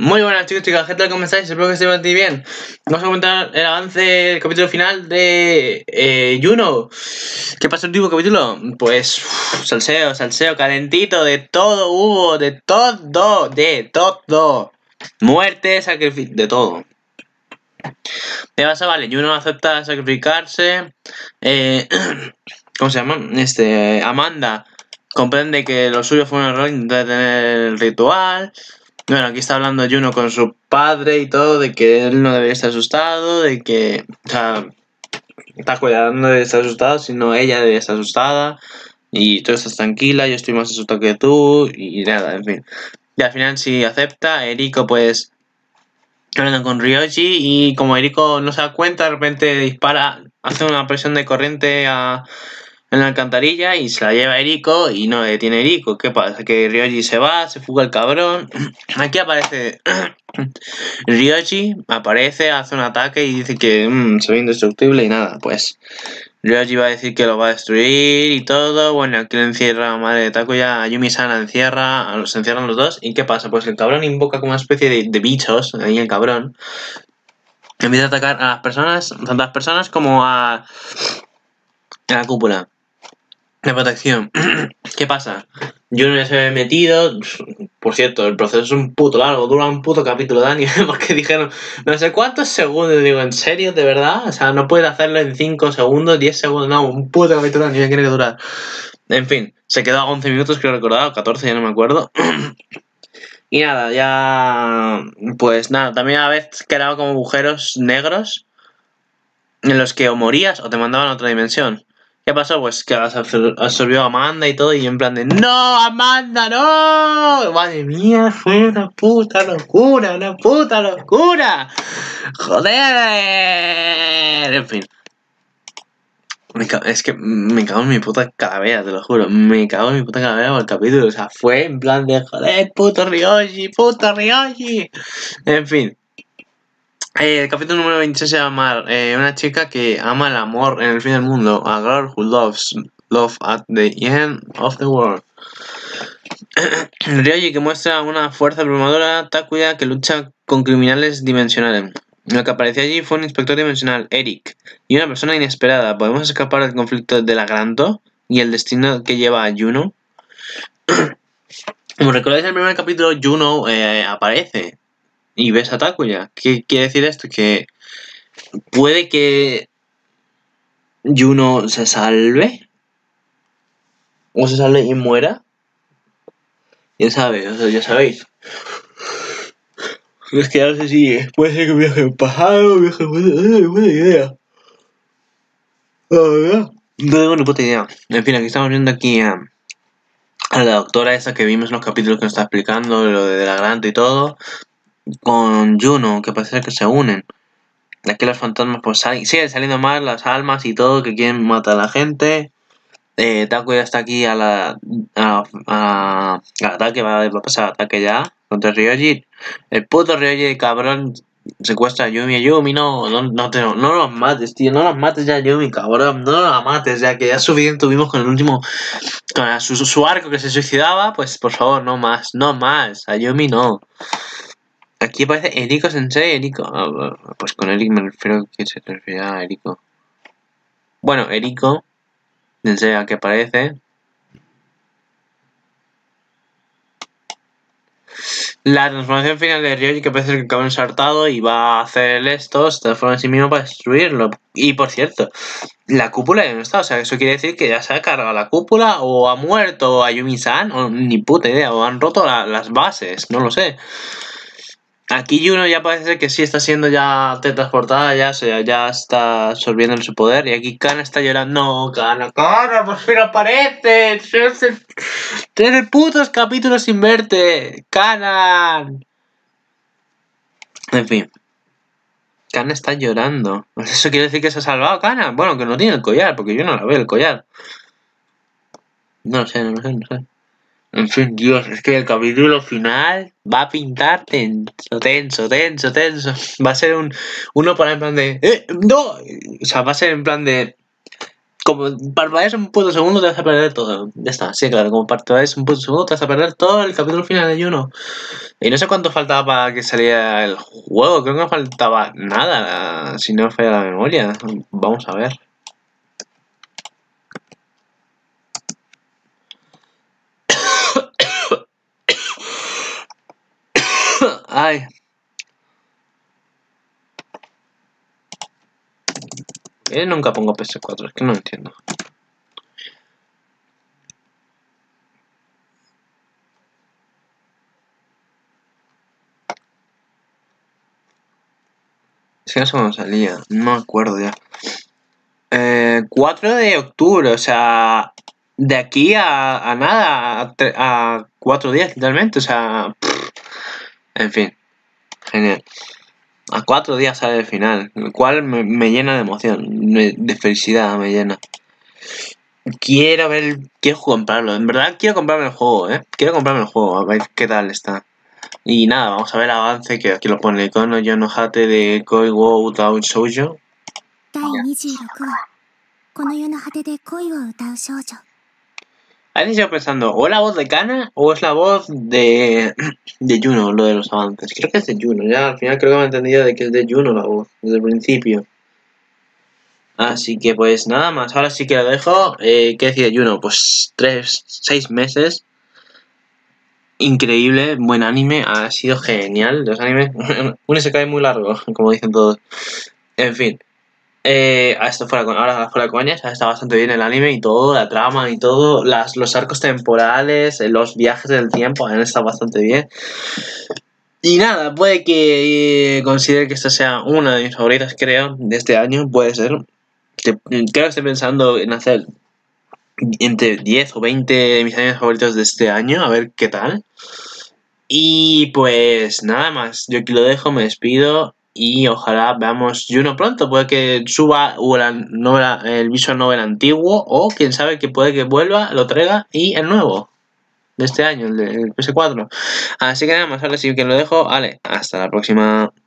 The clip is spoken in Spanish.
Muy buenas chicos, chicas, ¿qué tal? ¿Cómo estáis? Espero que estéis bien. Vamos a comentar el avance del capítulo final de Juno. ¿Qué pasó en el último capítulo? Pues salseo, calentito, de todo hubo, de todo. Muerte, sacrificio, de todo. ¿Qué pasa? Vale, Juno acepta sacrificarse. ¿Cómo se llama? Amanda comprende que lo suyo fue un error intentar tener el ritual. Bueno, aquí está hablando Juno con su padre y todo, de que él no debería estar asustado, de que, o sea, Takuya no debería estar asustado, sino ella debería estar asustada, y tú estás tranquila, yo estoy más asustado que tú, y nada, en fin. Y al final si acepta, Eriko pues hablando con Ryoji, y como Eriko no se da cuenta, de repente dispara, hace una presión de corriente en la alcantarilla y se la lleva Eriko y no detiene Eriko. ¿Qué pasa? Que Ryoji se va, se fuga el cabrón. Aquí aparece Ryoji, hace un ataque y dice que se ve indestructible y nada, pues Ryoji va a decir que lo va a destruir y todo. Bueno, aquí lo encierra madre de Takuya, Yumi-san la encierra, se encierran los dos. ¿Y qué pasa? Pues el cabrón invoca como una especie de bichos, ahí el cabrón. Empieza a atacar a las personas, tanto a las personas como a la cúpula de protección. ¿Qué pasa? Yo no se había metido. Por cierto, el proceso es un puto largo, dura un puto capítulo de anime, porque dijeron no sé cuántos segundos. Digo, ¿en serio? ¿De verdad? O sea, no puedes hacerlo en 5 segundos, 10 segundos, no, un puto capítulo de anime tiene que durar. En fin, se quedó a 11 minutos, creo recordar, o 14, ya no me acuerdo. Y nada, ya. Pues nada, también a veces quedaba como agujeros negros en los que o morías o te mandaban a otra dimensión. ¿Qué pasó? Pues que absorbió a Amanda y todo, y en plan de ¡no, Amanda, no! Madre mía, fue una puta locura, una puta locura. Joder. En fin. Es que me cago en mi puta calavera, te lo juro. Me cago en mi puta calavera por el capítulo. O sea, fue en plan de joder, puto Ryoji, puto Ryoji. En fin. El capítulo número 26 se llama una chica que ama el amor en el fin del mundo. A girl who loves love at the end of the world. Ryoji que muestra una fuerza abrumadora. Takuya que lucha con criminales dimensionales. Lo que apareció allí fue un inspector dimensional, Eric, y una persona inesperada. ¿Podemos escapar del conflicto de la Granto y el destino que lleva a Juno? Como recordáis, en el primer capítulo Juno aparece y ves a Takuya. ¿Qué quiere decir esto? Que puede que Juno se salve o se salve y muera. ¿Quién sabe? O sea, ya sabéis. Es que ya no sé si puede ser que viaje en pasado, viaje en buena idea. La verdad, no tengo ni puta idea. En fin, aquí estamos viendo aquí a la doctora esa que vimos en los capítulos que nos está explicando lo de la Granta y todo, con Juno, que parece que se unen. Aquí los fantasmas pues siguen saliendo mal, las almas y todo, que quieren matar a la gente. Taco ya está aquí al ataque, va a pasar ataque ya contra Ryoji. El puto Ryoji cabrón secuestra a Yumi. Yumi, no los mates, tío, no los mates ya, Yumi, cabrón, no los mates ya, que ya suficiente tuvimos con el último, con su arco que se suicidaba. Pues por favor, no más, a Yumi no. Aquí aparece Eriko Sensei, Eriko. Pues con Eric me refiero que se refiere a Eriko. Bueno, Eriko Sensei aquí aparece. La transformación final de Ryoji, que parece que acaba ensartado y va a hacer esto, se transforma en sí mismo para destruirlo. Y por cierto, la cúpula ya no está, o sea, eso quiere decir que ya se ha cargado la cúpula, o ha muerto Ayumi-san, o ni puta idea, o han roto las bases, no lo sé. Aquí Juno ya parece que sí está siendo ya teletransportada, ya está absorbiendo su poder. Y aquí Kana está llorando. No, Kana, por fin aparece. Tiene putos capítulos sin verte. Kana. En fin. Kana está llorando. ¿Eso quiere decir que se ha salvado Kana? Bueno, que no tiene el collar, porque yo no la veo el collar. No sé. En fin, Dios, es que el capítulo final va a pintar tenso. Va a ser uno para en plan de... ¡No! O sea, va a ser en plan de... como parpadees un puto segundo te vas a perder todo. Ya está, sí, claro, como parpadees un puto segundo te vas a perder todo el capítulo final de Juno. Y no sé cuánto faltaba para que saliera el juego, creo que no faltaba nada, si no me falla la memoria. Vamos a ver. Ay. Nunca pongo PS4, es que no entiendo. Es que no sé cuándo salía, no me acuerdo ya. 4 de octubre, o sea, de aquí a nada, a 4 días literalmente, o sea, en fin, genial. A 4 días sale el final, lo cual me llena de emoción, de felicidad me llena. Quiero comprarlo, en verdad quiero comprarme el juego, quiero comprarme el juego, a ver qué tal está. Y nada, vamos a ver el avance que aquí lo pone Kono Yonohate de Koi wo Utau Shoujo. 第26話この世の果てで恋を歌う少女 A veces yo pensando, ¿o es la voz de Kana o es la voz de Juno, lo de los avances? Creo que es de Juno, ya al final creo que me he entendido de que es de Juno la voz, desde el principio. Así que pues nada más, ahora sí que lo dejo. ¿Qué decía Juno? Pues 6 meses. Increíble, buen anime, ha sido genial. Los animes, un isekai muy largo, como dicen todos. En fin. Ahora fuera coñas, está bastante bien el anime y todo, la trama y todo, los arcos temporales, los viajes del tiempo han estado bastante bien. Y nada, puede que considere que esta sea una de mis favoritas, creo, de este año, puede ser. Creo que estoy pensando en hacer entre 10 o 20 de mis animes favoritos de este año, a ver qué tal. Y pues nada más, yo aquí lo dejo, me despido y ojalá veamos Juno pronto. Puede que suba el visual novel antiguo o quién sabe que puede que vuelva, lo traiga y el nuevo de este año, el PS4. Así que nada más, ahora sí que lo dejo. Vale, hasta la próxima.